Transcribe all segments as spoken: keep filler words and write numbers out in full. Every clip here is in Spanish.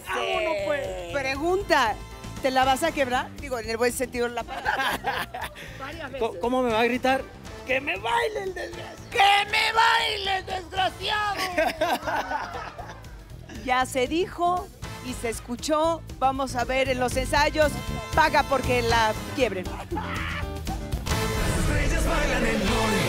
Vámonos, pues. Pregunta, ¿te la vas a quebrar? Digo, en el buen sentido de la palabra. Varias veces. ¿Cómo me va a gritar? ¡Que me baile el desgraciado! ¡Que me baile el desgraciado! Ya se dijo y se escuchó. Vamos a ver en los ensayos. Paga porque la quiebren. Estrellas bailan en hoy.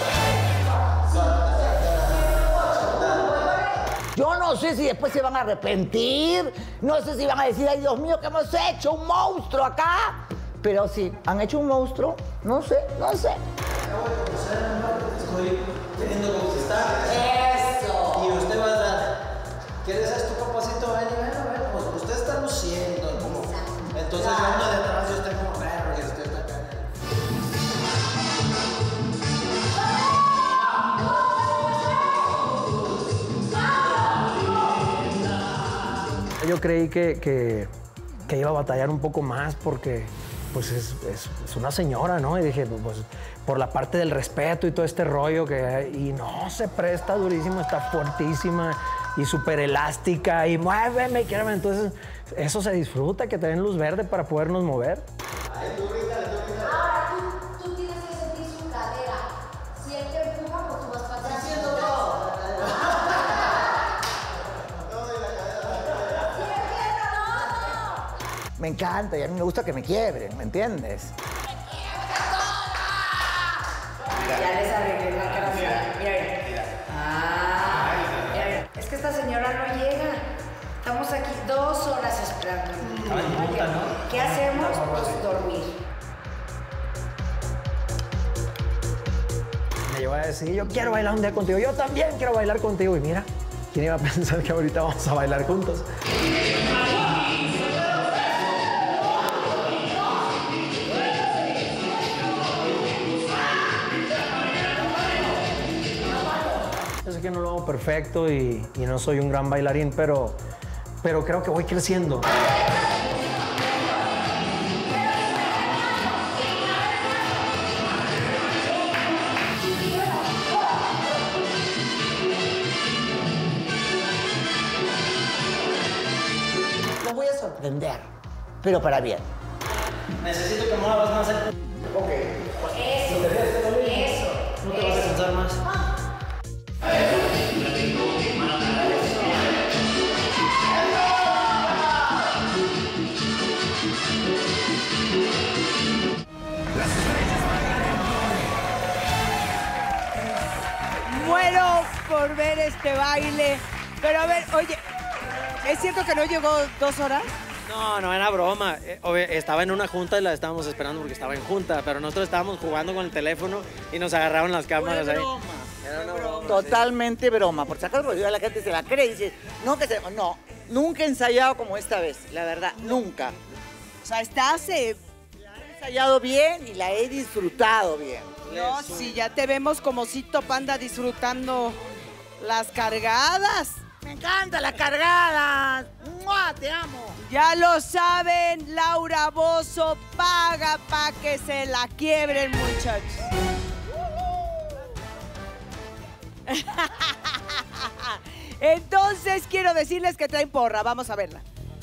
Yo no sé si después se van a arrepentir, no sé si van a decir, ay, Dios mío, ¿qué hemos hecho? ¿Un monstruo acá? Pero si han hecho un monstruo, no sé, no sé. Estoy teniendo que contestar. ¡Eso! Y usted va a dar, ¿quieres esto, papacito? Ven, bueno, bueno, pues usted está luciendo. Como, entonces yo ando de atrás, yo estoy como perro y usted está acá. Yo creí que, que, que iba a batallar un poco más porque pues es, es, es una señora, ¿no? Y dije, pues por la parte del respeto y todo este rollo que hay, y no, se presta durísimo, está fuertísima y súper elástica y muéveme, quiérame. Entonces eso se disfruta, que te den luz verde para podernos mover. Ahora tú, tú tienes que sentir su cadera. Si él te empuja, pues tú vas para atrás. Haciendo todo. Me encanta y a mí me gusta que me quiebren, ¿me entiendes? Ya les arreglé la cara. Mira, mira. mira. Ah, mira, mira. Es que esta señora no llega. Estamos aquí dos horas esperando. ¿Qué hacemos? Pues dormir. Me llevó a decir, yo quiero bailar un día contigo, yo también quiero bailar contigo. Y mira, ¿quién iba a pensar que ahorita vamos a bailar juntos? Yo sé que no lo hago perfecto y, y no soy un gran bailarín, pero, pero creo que voy creciendo. Los voy a sorprender, pero para bien. Necesito que muevas más el... Ok. Eso. ¿No te ves? ¿Te lo mismo? Eso. No te vas a cansar más. Muero por ver este baile. Pero a ver, oye, ¿es cierto que no llegó dos horas? No, no era broma. Eh, obvio, Estaba en una junta y la estábamos esperando porque estaba en junta, pero nosotros estábamos jugando con el teléfono y nos agarraron las cámaras ahí. Era una broma. Totalmente broma. Por si acaso, porque la gente se la cree y dice, no, que se... No, nunca he ensayado como esta vez, la verdad, nunca. O sea, estás... eh, He ensayado bien y la he disfrutado bien. No, sí, ya te vemos como Cito Panda disfrutando las cargadas. Me encanta la cargada. ¡Mua! Te amo. Ya lo saben, Laura Bozzo paga pa' que se la quiebren, muchachos. Entonces quiero decirles que traen porra, vamos a verla.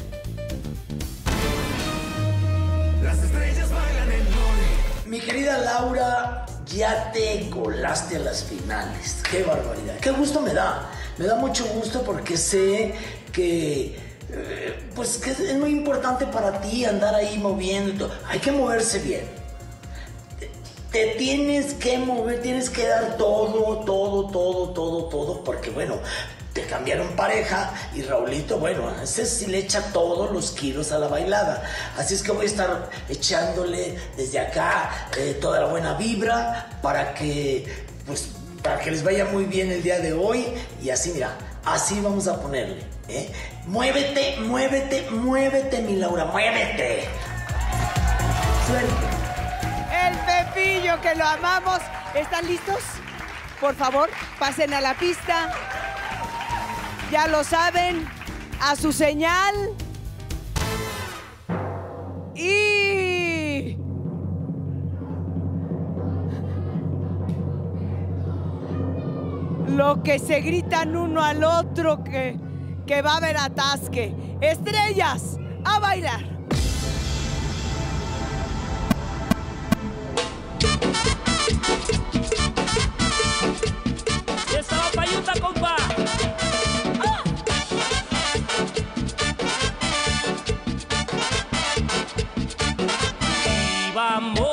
Las estrellas bailan en hoy. Mi querida Laura, ya te colaste a las finales. ¡Qué barbaridad! ¡Qué gusto me da! Me da mucho gusto porque sé que, eh, pues, que es muy importante para ti andar ahí moviendo. Hay que moverse bien. Te, te tienes que mover, tienes que dar todo, todo, todo, todo, todo, porque, bueno, te cambiaron pareja y Raulito, bueno, ese sí le echa todos los kilos a la bailada. Así es que voy a estar echándole desde acá eh, toda la buena vibra para que, pues, para que les vaya muy bien el día de hoy. Y así, mira, así vamos a ponerle, ¿eh? Muévete, muévete, muévete, mi Laura, muévete. Suerte. El Pepillo, que lo amamos. ¿Están listos? Por favor, pasen a la pista. Ya lo saben, a su señal. Y... lo que se gritan uno al otro, que, que va a haber atasque. Estrellas, a bailar. Esa va payuta, compa. ¡Ah! Y vamos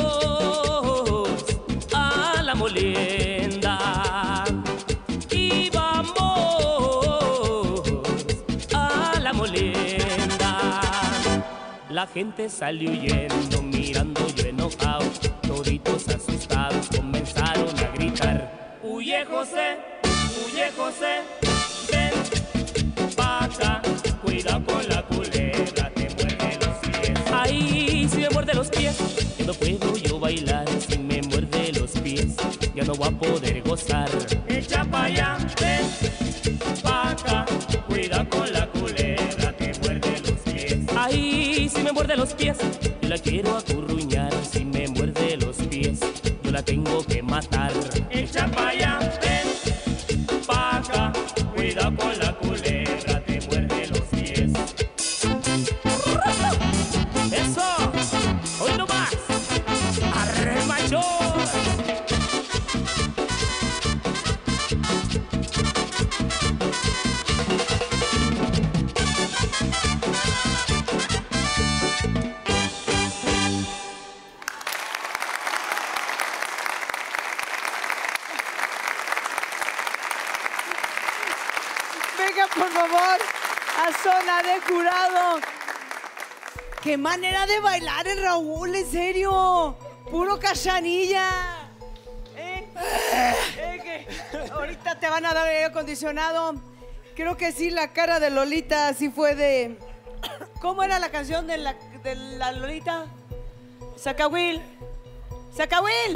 a la molienda. Y vamos a la molienda. La gente salió huyendo, mirando yo enojado. Toditos asustados comenzaron a gritar. Huye José, huye José, ven pa' acá, cuida con la culebra, te muerde los pies. Ay, si me muerde los pies, ya no puedo yo bailar. Si me muerde los pies, ya no voy a poder gozar. Echa pa' allá, ven pa' acá, cuida con la culebra, te muerde los pies. Ay, si me muerde los pies, yo la quiero acurruñar. Si me muerde los pies, yo la tengo que matar. Echa pa' allá, ven pa' acá, cuida con la culebra, te muerde los pies. ¡Eso! ¡Hoy no más! ¡Arre, macho! Venga, por favor, a zona de jurado. ¡Qué manera de bailar el Raúl, en serio! ¡Puro cachanilla! ¿Eh? ¿Eh? ¿Qué? Ahorita te van a dar aire acondicionado. Creo que sí, la cara de Lolita sí fue de... ¿Cómo era la canción de la, de la Lolita? Zacahuil. ¡Zacahuil!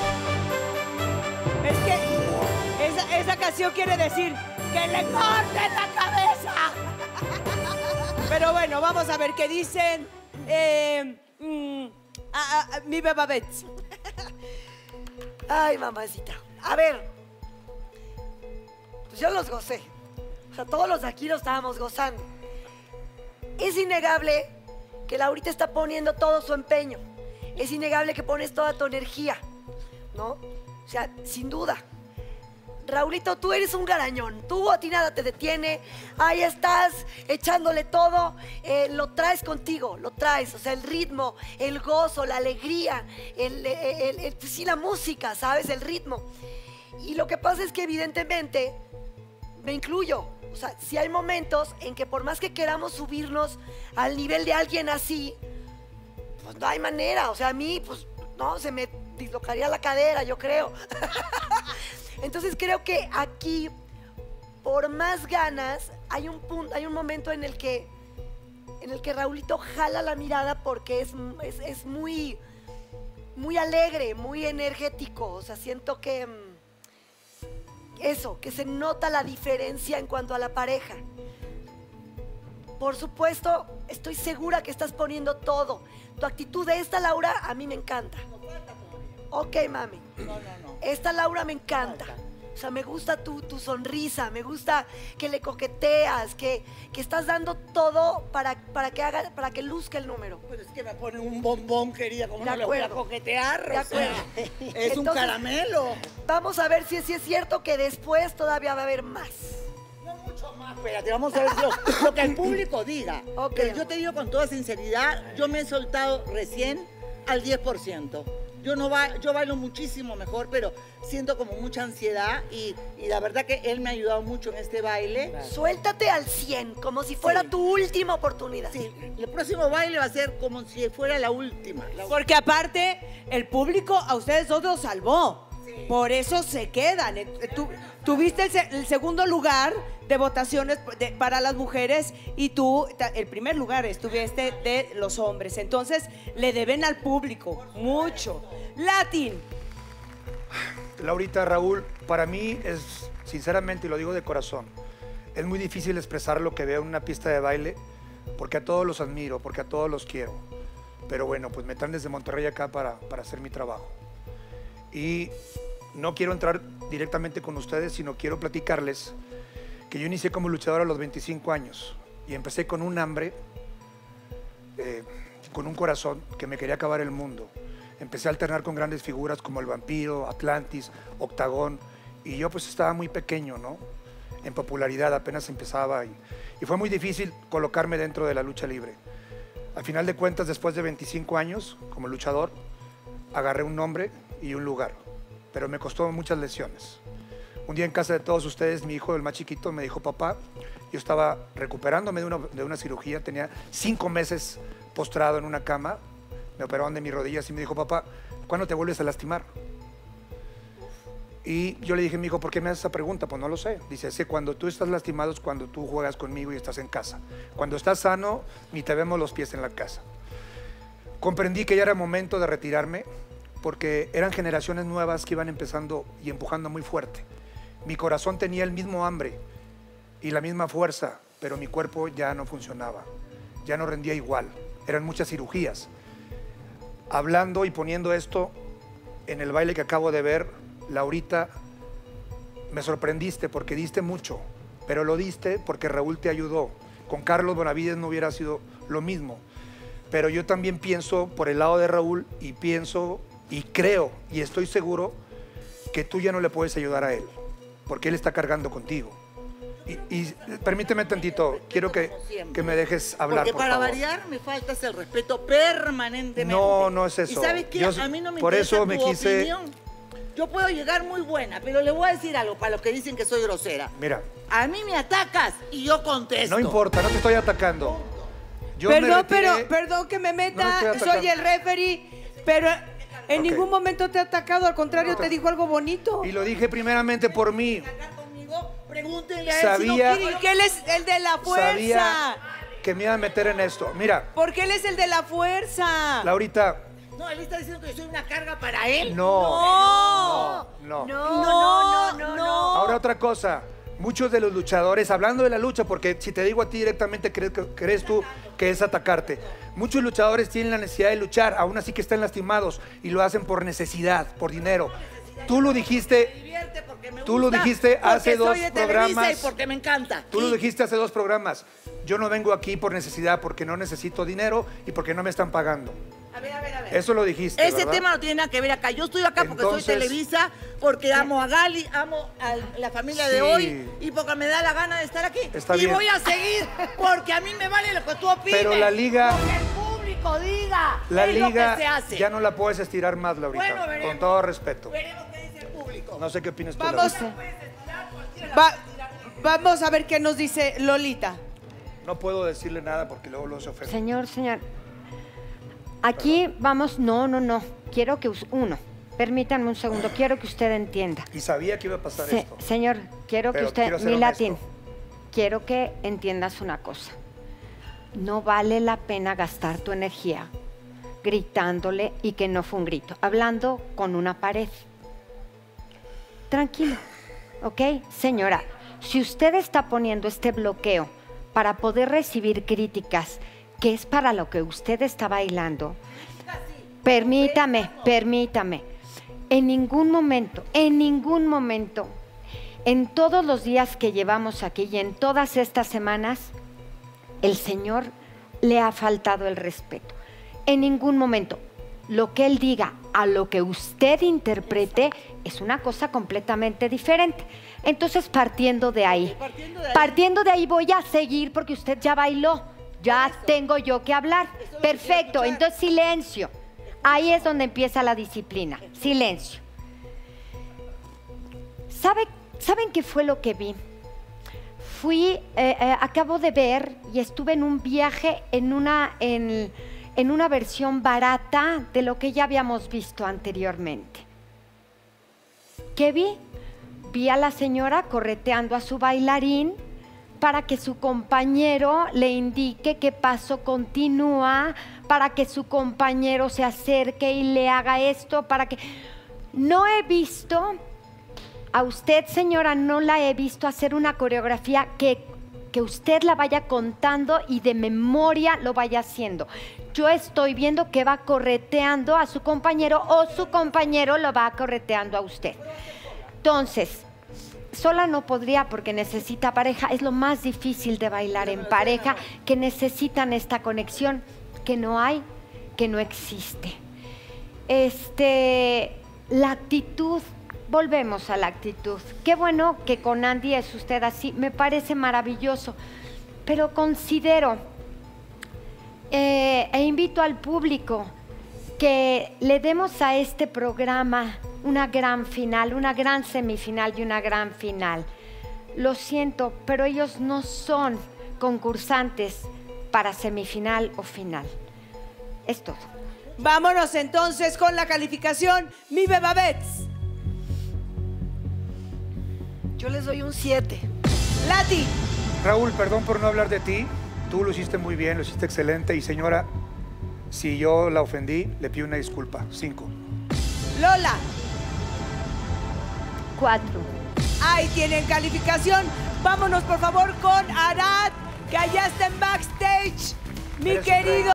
Es que esa, esa canción quiere decir que le corten la cabeza. Pero bueno, vamos a ver qué dicen. Eh, mm, a, a, a, mi bebabet. Ay, mamacita. A ver, pues yo los gocé. O sea, todos los de aquí lo estábamos gozando. Es innegable que Laurita está poniendo todo su empeño. Es innegable que pones toda tu energía, ¿no? O sea, sin duda. Raulito, tú eres un garañón. Tú a ti nada te detiene. Ahí estás echándole todo. Eh, lo traes contigo, lo traes. O sea, el ritmo, el gozo, la alegría, el, el, el, el, sí, la música, ¿sabes? El ritmo. Y lo que pasa es que evidentemente me incluyo. O sea, si hay momentos en que por más que queramos subirnos al nivel de alguien así, pues no hay manera. O sea, a mí, pues, no, se me dislocaría la cadera, yo creo. Entonces creo que aquí, por más ganas, hay un punto, hay un momento en el que, en el que Raulito jala la mirada porque es, es, es muy, muy alegre, muy energético. O sea, siento que eso, que se nota la diferencia en cuanto a la pareja. Por supuesto, estoy segura que estás poniendo todo. Tu actitud de esta, Laura, a mí me encanta. Ok, mami. No, no, no. Esta Laura me encanta. O sea, me gusta tu, tu sonrisa, me gusta que le coqueteas, que, que estás dando todo para, para, que haga, para que luzca el número. Pero es que me ponen un bombón, querida, ¿cómo De no le voy a acuerdo. coquetear? De O sea, acuerdo. es un Entonces, caramelo. Vamos a ver si, si es cierto que después todavía va a haber más. No mucho más, espérate, vamos a ver lo, lo que el público diga. Ok. Pero yo te digo con toda sinceridad, yo me he soltado recién al diez por ciento. Yo, no ba yo bailo muchísimo mejor, pero siento como mucha ansiedad y, y la verdad que él me ha ayudado mucho en este baile. Suéltate al cien, como si fuera Sí. tu última oportunidad. Sí, el próximo baile va a ser como si fuera la última. la Porque aparte, el público a ustedes dos los salvó. Por eso se quedan. Eh, Tú, tuviste el, se- el segundo lugar de votaciones de- para las mujeres y tú ta- el primer lugar estuviste de los hombres. Entonces, le deben al público mucho. Latin. Laurita, Raúl, para mí es, sinceramente, y lo digo de corazón, es muy difícil expresar lo que veo en una pista de baile, porque a todos los admiro, porque a todos los quiero. Pero bueno, pues me traen desde Monterrey acá para, para hacer mi trabajo. Y no quiero entrar directamente con ustedes, sino quiero platicarles que yo inicié como luchador a los veinticinco años y empecé con un hambre, eh, con un corazón que me quería acabar el mundo. Empecé a alternar con grandes figuras como el Vampiro, Atlantis, Octagón, y yo pues estaba muy pequeño, ¿no? En popularidad, apenas empezaba y, y fue muy difícil colocarme dentro de la lucha libre. Al final de cuentas, después de veinticinco años como luchador, agarré un nombre y un lugar, pero me costó muchas lesiones. Un día en casa de todos ustedes, mi hijo, el más chiquito, me dijo, papá, yo estaba recuperándome de una, de una cirugía, tenía cinco meses postrado en una cama, me operaron de mis rodillas y me dijo, papá, ¿cuándo te vuelves a lastimar? Y yo le dije, mi hijo, ¿por qué me haces esa pregunta? Pues no lo sé. Dice, sí, cuando tú estás lastimado es cuando tú juegas conmigo y estás en casa. Cuando estás sano, ni te vemos los pies en la casa. Comprendí que ya era momento de retirarme porque eran generaciones nuevas que iban empezando y empujando muy fuerte. Mi corazón tenía el mismo hambre y la misma fuerza, pero mi cuerpo ya no funcionaba, ya no rendía igual. Eran muchas cirugías. Hablando y poniendo esto en el baile que acabo de ver, Laurita, me sorprendiste porque diste mucho, pero lo diste porque Raúl te ayudó. Con Carlos Bonavides no hubiera sido lo mismo. Pero yo también pienso por el lado de Raúl y pienso y creo y estoy seguro que tú ya no le puedes ayudar a él, porque él está cargando contigo. Y, y permíteme tantito, quiero que, que me dejes hablar, Porque por para favor. variar me faltas el respeto permanentemente. No, no es eso. ¿Y sabes qué? Yo- a mí no me por interesa eso tu me quise- opinión. Yo puedo llegar muy buena, pero le voy a decir algo para los que dicen que soy grosera. Mira, A mí me atacas y yo contesto. no importa, no te estoy atacando. Yo me Perdón, retiré- pero, perdón que me No me meta, estoy atacando. soy el referee, pero en Ok. ningún momento te ha atacado, al contrario, No te- te dijo algo bonito. Y lo dije primeramente por mí. Conmigo, pregúntenle a él Sabía- si no quiere. Porque él es el de la fuerza. Sabía que me iba a meter en esto. Mira, Porque él es el de la fuerza. Laurita, No, él está diciendo que yo soy una carga para él. no. No. No. No, no, no, no. Ahora otra cosa. Muchos de los luchadores, hablando de la lucha, porque si te digo a ti directamente, crees, que- crees tú que es atacarte. Muchos luchadores tienen la necesidad de luchar, aún así que están lastimados, y lo hacen por necesidad, por dinero. Tú lo dijiste, Divierte porque me Tú lo gusta, dijiste porque hace dos soy de Televisa programas. y porque me encanta. tú lo Y- dijiste hace dos programas. Yo no vengo aquí por necesidad, porque no necesito dinero y porque no me están pagando. A ver, a ver, a ver. Eso lo dijiste, Ese ¿verdad? tema no tiene nada que ver acá. Yo estoy acá porque Entonces- soy Televisa, porque amo a Gali, amo a la familia de Sí. hoy y porque me da la gana de estar aquí. Está y bien. voy a seguir porque a mí me vale lo que tú opines. Pero la liga- Lo que el público diga. La es lo liga que se hace. ya no la puedes estirar más, Laurita. Bueno, veremos. con todo respeto. Veremos qué dice el público. No sé qué opinas tú, Vamos, Laurita. va- vamos a ver qué nos dice Lolita. No puedo decirle nada porque luego lo se ofende. Señor, señor. Aquí vamos, no, no, no. Quiero que us- uno, permítanme un segundo, quiero que usted entienda. Y sabía que iba a pasar Se- esto. señor, quiero Pero que usted, quiero ser mi honesto. latín, quiero que entiendas una cosa. No vale la pena gastar tu energía gritándole y que no fue un grito, hablando con una pared. Tranquilo, ¿ok? Señora, si usted está poniendo este bloqueo para poder recibir críticas, que es para lo que usted está bailando, permítame, permítame, en ningún momento, en ningún momento, en todos los días que llevamos aquí y en todas estas semanas, el Señor le ha faltado el respeto. En ningún momento. Lo que Él diga a lo que usted interprete es una cosa completamente diferente. Entonces, partiendo de ahí, Partiendo de ahí. partiendo de ahí voy a seguir porque usted ya bailó. Ya tengo yo que hablar. Eso es lo que quiero Perfecto. escuchar. Entonces, silencio. Ahí es donde empieza la disciplina. Silencio. ¿Sabe, ¿Saben qué fue lo que vi? Fui, eh, eh, acabo de ver y estuve en un viaje en una, en, en una versión barata de lo que ya habíamos visto anteriormente. ¿Qué vi? Vi a la señora correteando a su bailarín para que su compañero le indique qué paso continúa, para que su compañero se acerque y le haga esto, para que... No he visto, a usted señora, no la he visto hacer una coreografía que, que usted la vaya contando y de memoria lo vaya haciendo. Yo estoy viendo que va correteando a su compañero o su compañero lo va correteando a usted. Entonces, sola no podría porque necesita pareja. Es lo más difícil de bailar en pareja, que necesitan esta conexión que no hay, que no existe. Este, la actitud, volvemos a la actitud. Qué bueno que con Andy es usted así, me parece maravilloso, pero considero eh, e invito al público que le demos a este programa una gran final, una gran semifinal y una gran final. Lo siento, pero ellos no son concursantes para semifinal o final. Es todo. Vámonos entonces con la calificación, mi Bebabets. Yo les doy un siete. Lati. Raúl, perdón por no hablar de ti. Tú lo hiciste muy bien, lo hiciste excelente. Y señora, si yo la ofendí, le pido una disculpa. Cinco. Lola. Cuatro. Ahí tienen calificación. Vámonos por favor con Arad, que allá está en backstage. Mi Eres un querido